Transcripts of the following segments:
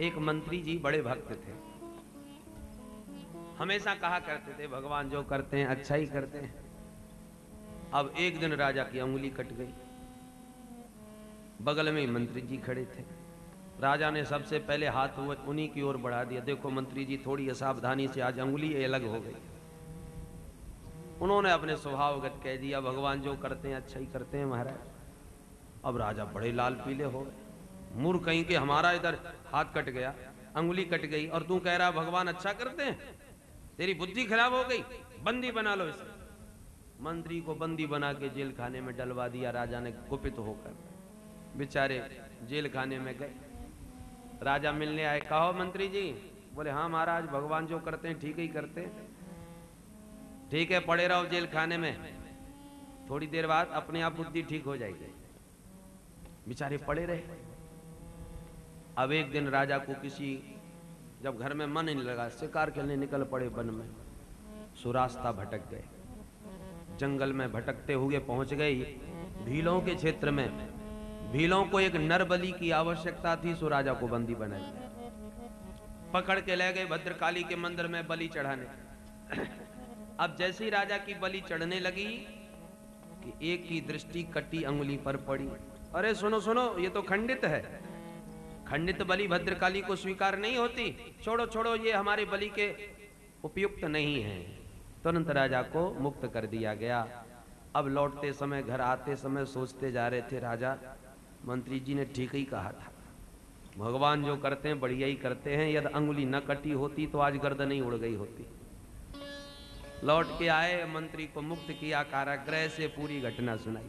एक मंत्री जी बड़े भक्त थे, हमेशा कहा करते थे भगवान जो करते हैं अच्छा ही करते हैं। अब एक दिन राजा की अंगुली कट गई, बगल में मंत्री जी खड़े थे। राजा ने सबसे पहले हाथ उन्हीं की ओर बढ़ा दिया, देखो मंत्री जी थोड़ी असावधानी से आज अंगुली अलग हो गई। उन्होंने अपने स्वभावगत कह दिया भगवान जो करते हैं अच्छा ही करते हैं महाराज। अब राजा बड़े लाल पीले हो गए, मूर्ख कहीं के हमारा इधर हाथ कट गया, अंगुली कट गई और तू कह रहा भगवान अच्छा करते हैं, तेरी बुद्धि खराब हो गई, बंदी बना लो इसे। मंत्री को बंदी बना के जेल खाने में डलवा दिया। राजा ने कुपित होकर बेचारे जेल खाने में गए। राजा मिलने आए, कहो मंत्री जी। बोले हाँ महाराज, भगवान जो करते हैं ठीक ही करते हैं। ठीक है, पड़े रहो जेल खाने में, थोड़ी देर बाद अपने आप बुद्धि ठीक हो जाएगी। बेचारे पड़े रहे। अब एक दिन राजा को किसी जब घर में मन नहीं लगा, शिकार खेलने निकल पड़े वन में। सुरास्ता भटक गए, जंगल में भटकते हुए पहुंच गए भीलों के क्षेत्र में। भीलों को एक नर बलि की आवश्यकता थी, सो राजा को बंदी बनाई, पकड़ के ले गए भद्रकाली के मंदिर में बलि चढ़ाने। अब जैसे ही राजा की बलि चढ़ने लगी कि एक की दृष्टि कटी अंगुली पर पड़ी। अरे सुनो सुनो, ये तो खंडित है, खंडित बलि भद्रकाली को स्वीकार नहीं होती, छोड़ो छोड़ो, ये हमारे बलि के उपयुक्त नहीं है। तुरंत राजा को मुक्त कर दिया गया। अब लौटते समय, घर आते समय सोचते जा रहे थे, राजा मंत्री जी ने ठीक ही कहा था, भगवान जो करते हैं बढ़िया ही करते हैं। यदि अंगुली न कटी होती तो आज गर्दन ही उड़ गई होती। लौट के आए, मंत्री को मुक्त किया, कारागृह से पूरी घटना सुनाई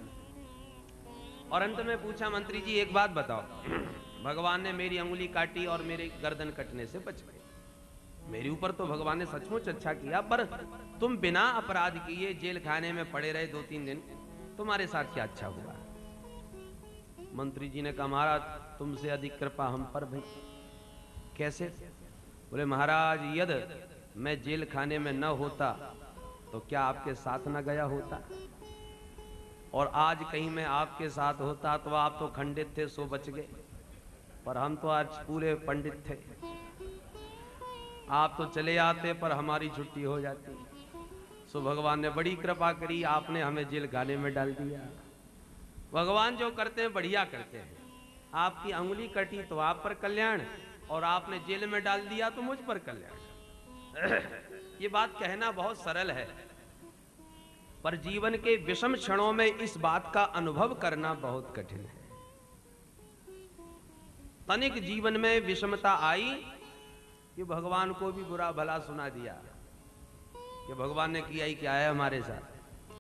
और अंत में पूछा, मंत्री जी एक बात बताओ, भगवान ने मेरी अंगुली काटी और मेरे गर्दन कटने से बच गए, मेरे ऊपर तो भगवान ने सचमुच अच्छा किया, पर तुम बिना अपराध किए जेल खाने में पड़े रहे 2-3 दिन, तुम्हारे साथ क्या अच्छा हुआ? मंत्री जी ने कहा, महाराज तुमसे अधिक कृपा हम पर भाई। कैसे? बोले महाराज, यदि मैं जेल खाने में न होता तो क्या आपके साथ न गया होता, और आज कहीं मैं आपके साथ होता तो आप तो खंडित थे सो बच गए, पर हम तो आज पूरे पंडित थे। आप तो चले आते पर हमारी छुट्टी हो जाती। सो भगवान ने बड़ी कृपा करी, आपने हमें जेल खाने में डाल दिया। भगवान जो करते हैं बढ़िया करते हैं। आपकी अंगुली कटी तो आप पर कल्याण, और आपने जेल में डाल दिया तो मुझ पर कल्याण। ये बात कहना बहुत सरल है, पर जीवन के विषम क्षणों में इस बात का अनुभव करना बहुत कठिन है। तनिक जीवन में विषमता आई कि भगवान को भी बुरा भला सुना दिया कि भगवान ने किया ही क्या है हमारे साथ।